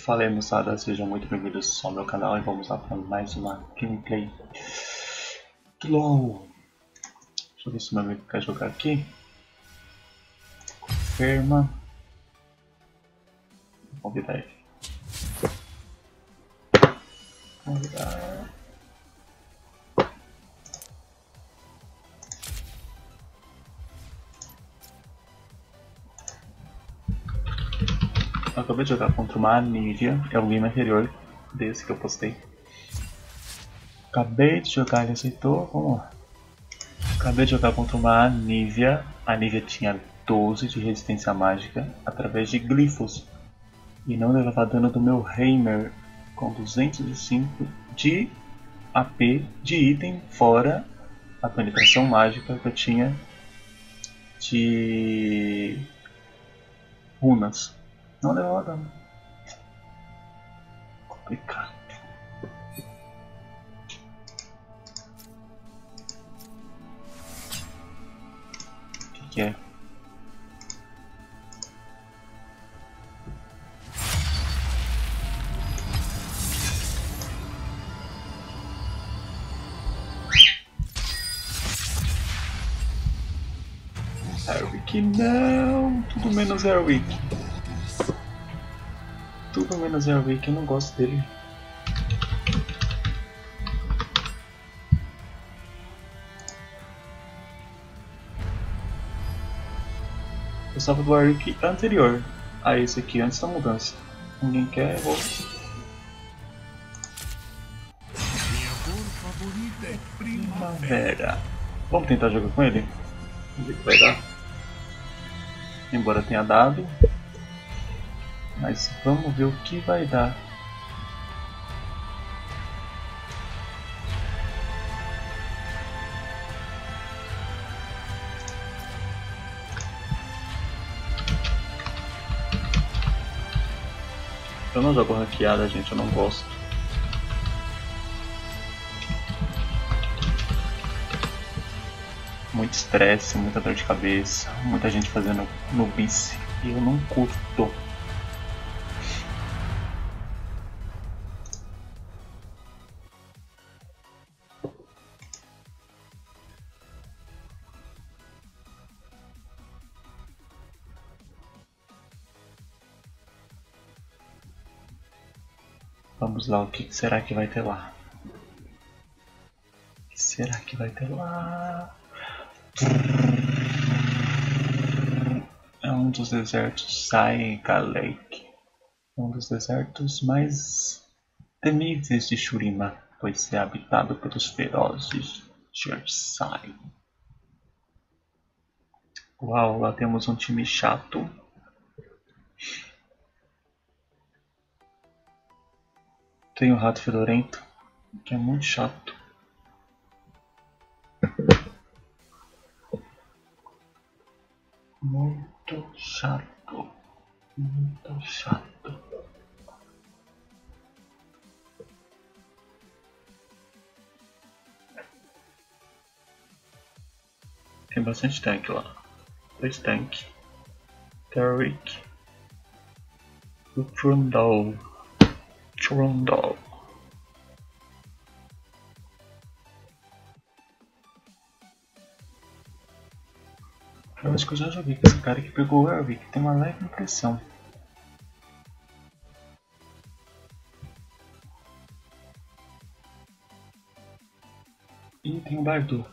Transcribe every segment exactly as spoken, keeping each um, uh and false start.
Fala aí, moçada, sejam muito bem-vindos ao meu canal e vamos lá para mais uma gameplay do LOL. Deixa eu ver se meu amigo quer jogar aqui. Confirma. Vou convidar ele. Convidar. Eu acabei de jogar contra uma Anivia, é o game anterior desse que eu postei. Acabei de jogar, ele aceitou, vamos lá. Acabei de jogar contra uma Anivia, a Anivia tinha doze de resistência mágica através de glifos. E não levava dano do meu Heimer com duzentos e cinco de A P de item, fora a penetração mágica que eu tinha de runas. Não levava dano. Complicado. O que, que é? Airwick não! Tudo menos Airwick. Tudo menos Airwick, eu não gosto dele. Eu gostava do Airwick anterior a esse aqui, antes da mudança. Ninguém quer, eu vou. Primavera. Vamos tentar jogar com ele? Vamos ver o que vai dar. Embora tenha dado. Mas vamos ver o que vai dar. Eu não jogo ranqueada, gente, eu não gosto. Muito estresse, muita dor de cabeça, muita gente fazendo nubice e eu não curto. Vamos lá, o que será que vai ter lá? O que será que vai ter lá? É um dos desertos Saiga Lake. Um dos desertos mais temíveis de Shurima, pois é habitado pelos ferozes Jersai. Uau, lá temos um time chato. Tem o Rato Fedorento, que é muito chato. Muito chato. Muito chato. Tem bastante tanque lá. Dois tanques. Taric. O Trundle. Trundle. Eu acho que eu já joguei com esse cara que pegou o Airwick. Tem uma leve impressão. E tem o Bardu.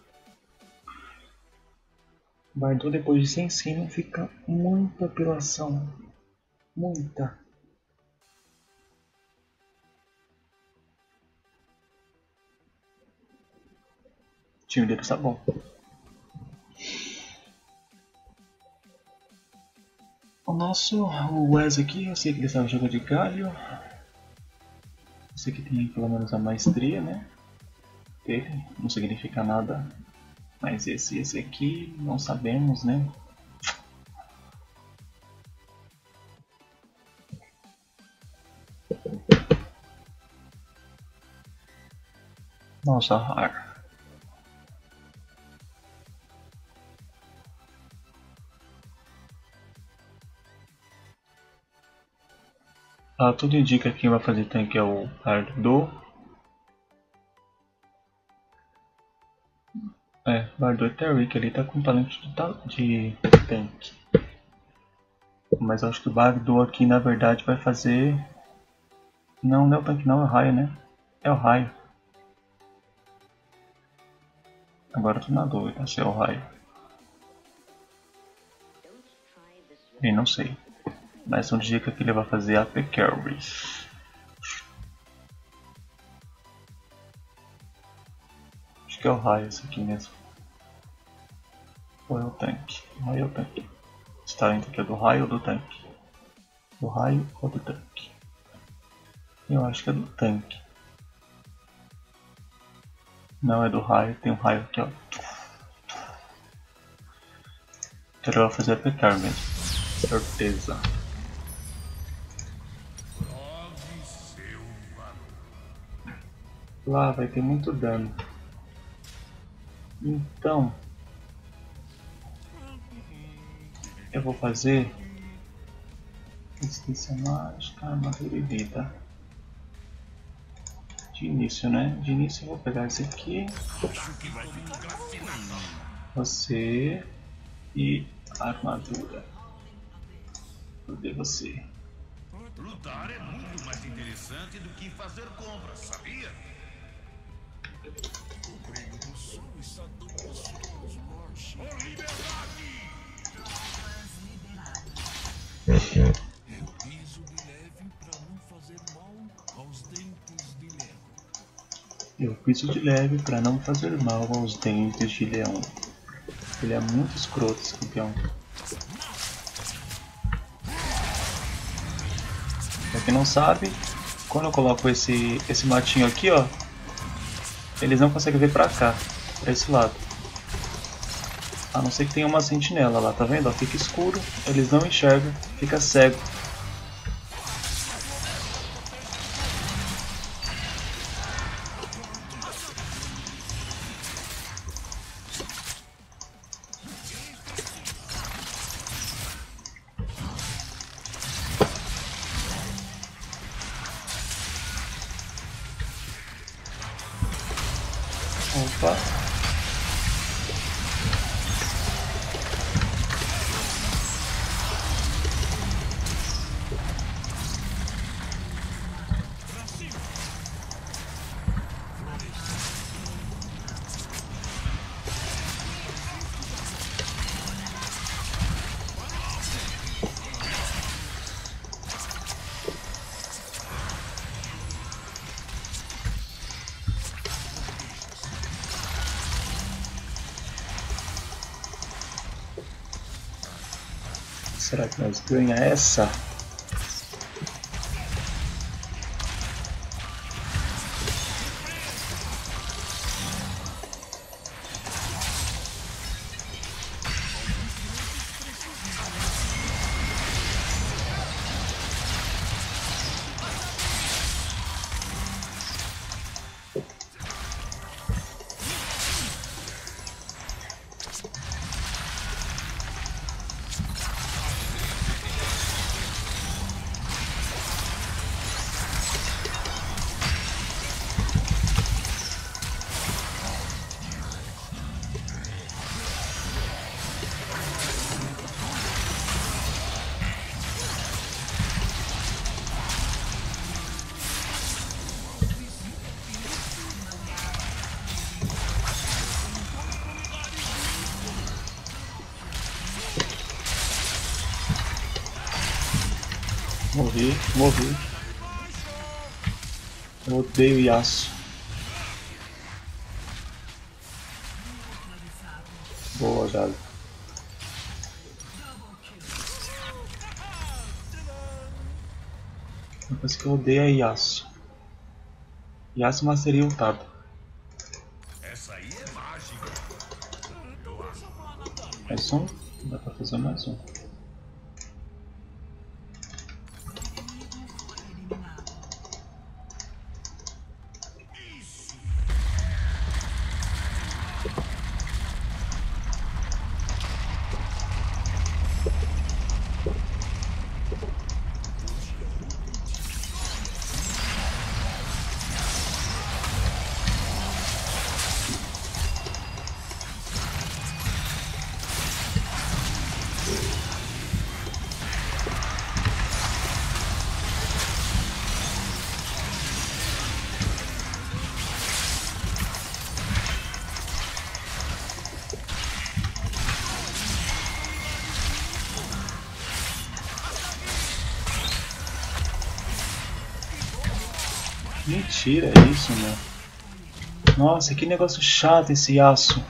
O Bardu depois de cem cima fica muita apelação. Muita. O time dele está bom. O nosso, o Wes aqui, eu sei que ele sabe jogar de galho. Esse aqui tem pelo menos a maestria, né? Dele, não significa nada. Mas esse esse aqui, não sabemos, né? Nossa, Har. Ah, tudo indica que quem vai fazer tanque é o Bardo. É, Bardo e Taric, ele tá com talento de, de tanque. Mas eu acho que o Bardo aqui na verdade vai fazer... Não, não é o tanque não, é o raio, né? É o raio. Agora eu tô na dúvida se é o raio. E não sei. Mas um dica que ele vai fazer a P Carry. Acho que é o raio esse aqui mesmo. Ou é o tanque? O raio é o tanque. Esse talento aqui é do raio ou do tanque? Do raio ou do tanque? Eu acho que é do tanque. Não, é do raio. Tem um raio aqui, ó. Então ele vai fazer a P Carry mesmo. Certeza. Lá vai ter muito dano. Então eu vou fazer resistência mágica, armadura e vida. De início, né? De início eu vou pegar esse aqui. Você e armadura. Cadê você? Lutar é muito mais interessante do que fazer compras, sabia? O brilho do sol está tão gostoso, Morte. Por liberdade! Eu piso de leve para não fazer mal aos dentes de leão. Eu piso de leve para não fazer mal aos dentes de leão. Ele é muito escroto, esse campeão. Pra quem não sabe, quando eu coloco esse, esse matinho aqui, ó, eles não conseguem ver pra cá, pra esse lado. A não ser que tenha uma sentinela lá, tá vendo? Ó, fica escuro, eles não enxergam, fica cego. Opa. Será que nós ganha essa? Morri, morri. Eu odeio Yasuo. Boa, Gabi. Uma coisa que eu odeio é Yasuo. Yasuo Mastery ultado. Essa aí é mágica. Eu acho. Mais um? Dá pra fazer mais um. Mentira, é isso, meu. Nossa, que negócio chato esse aço.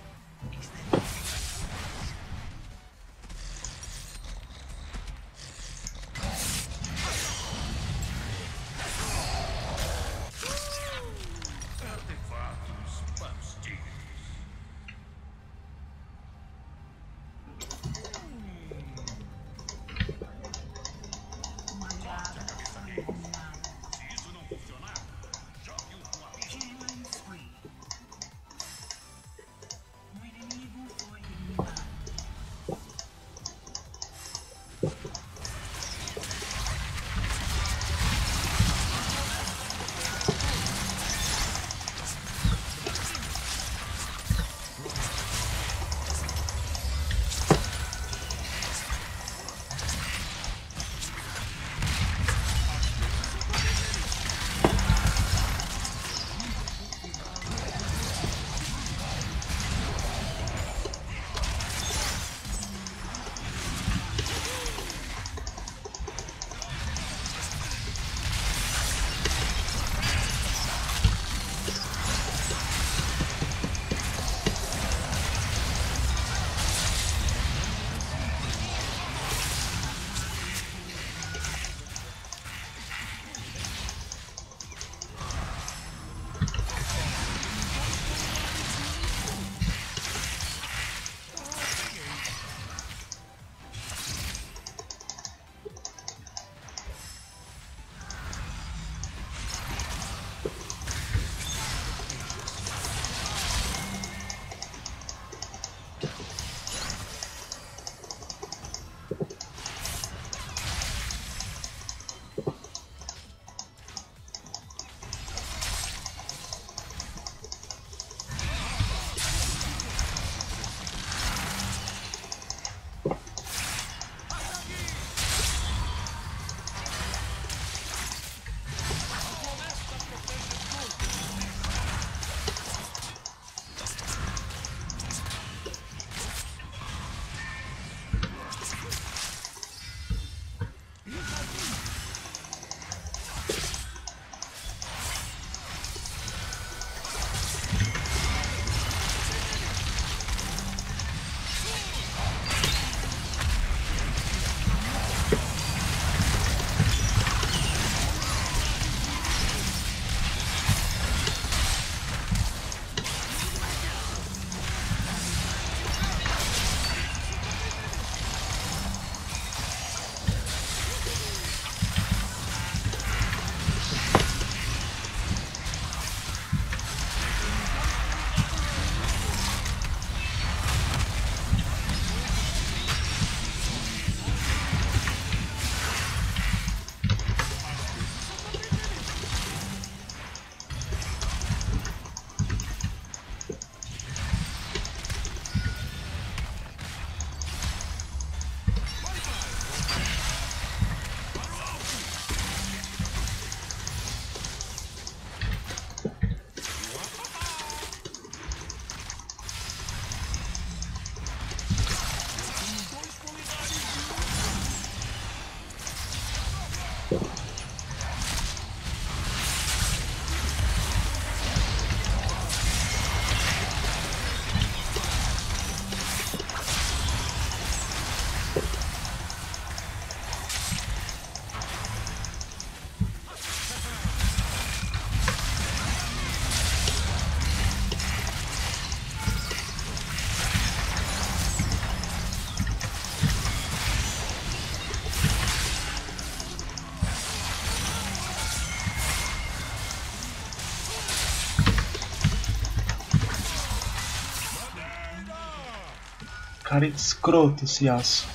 Cara escroto esse aço.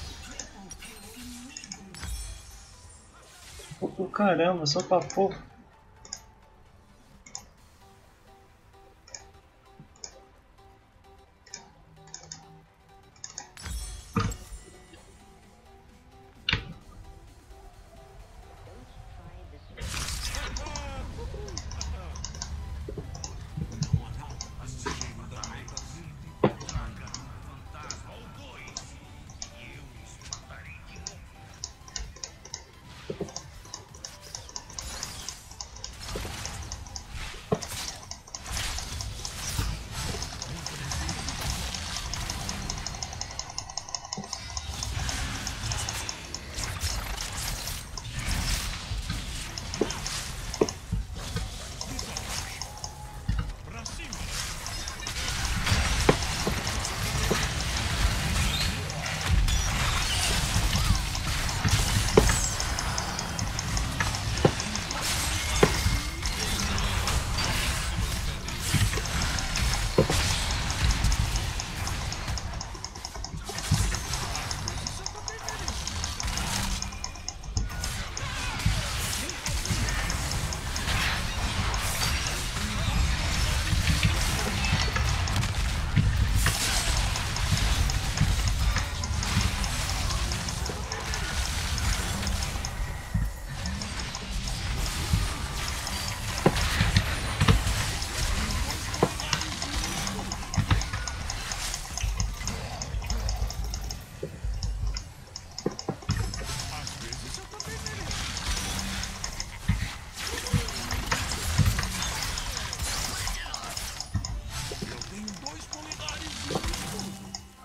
Oh, caramba, só pra pouco.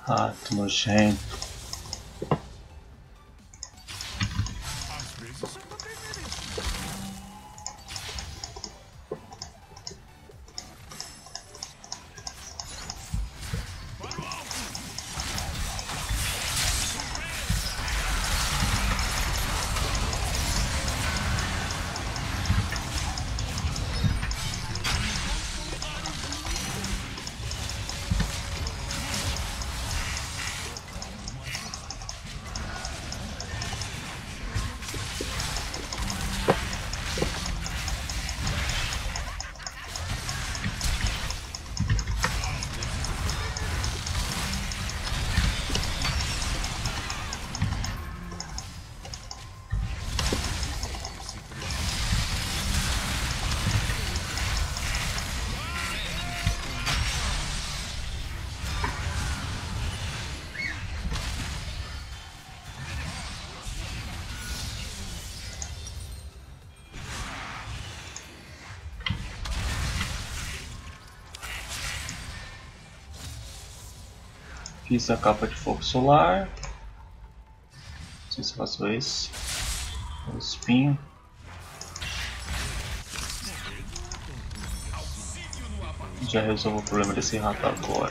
Rato nojento. Às vezes eu também mereço. Para o alto! Fiz a capa de fogo solar. Não sei se faço esse. O espinho. Já resolvo o problema desse rato agora.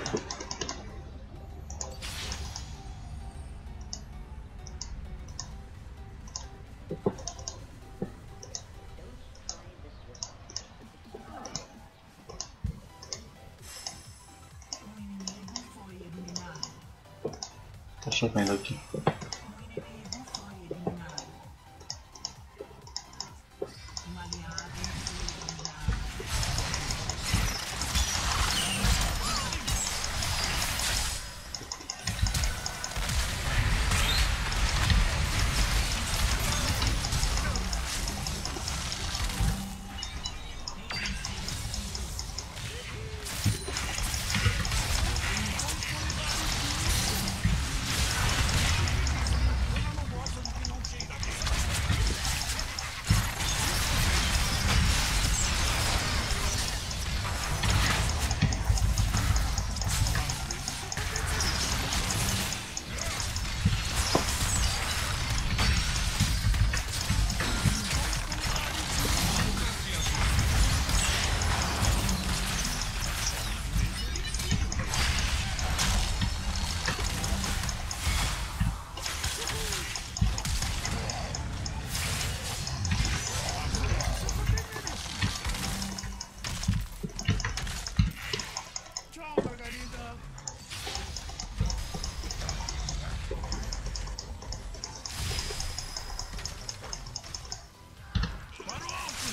Tá chovendo aqui. Tchau, Margarida. Para o alto!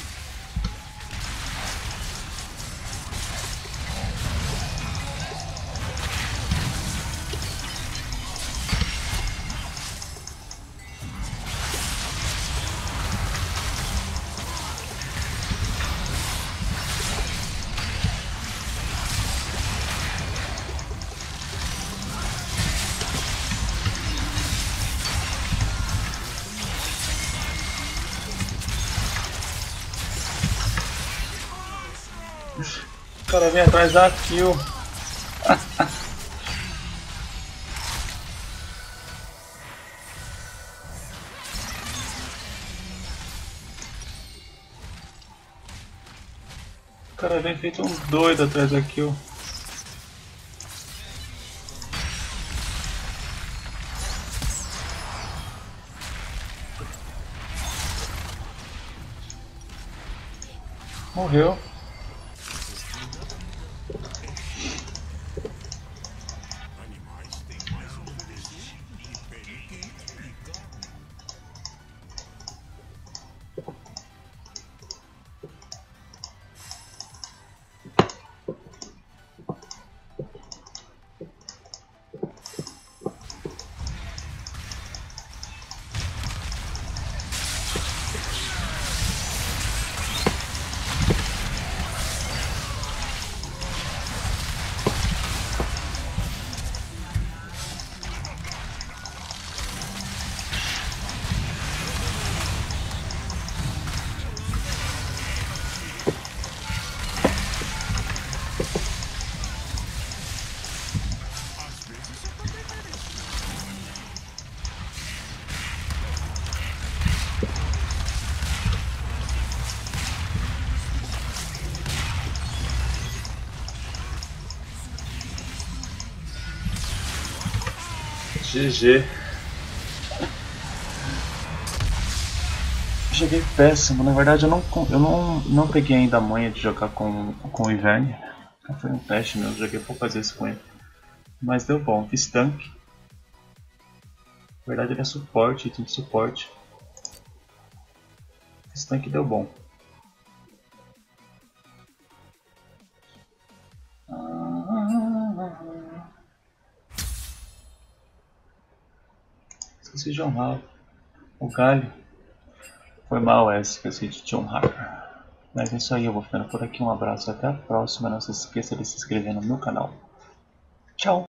O cara vem atrás da kill. O cara vem feito um doido atrás da kill. Morreu. Animais têm mais a oferecer e periquito e carne. G G. Joguei péssimo, na verdade eu não, eu não, não peguei ainda a manha de jogar com, com o Ivern. Foi um teste mesmo, joguei poucas vezes com ele. Mas deu bom, fiz tanque. Na verdade ele é suporte, item de suporte. Fiz tanque deu bom. Esqueci de honrar o galho. Foi mal essa, esqueci de te honrar. Mas é isso aí, eu vou ficando por aqui. Um abraço e até a próxima. Não se esqueça de se inscrever no meu canal. Tchau!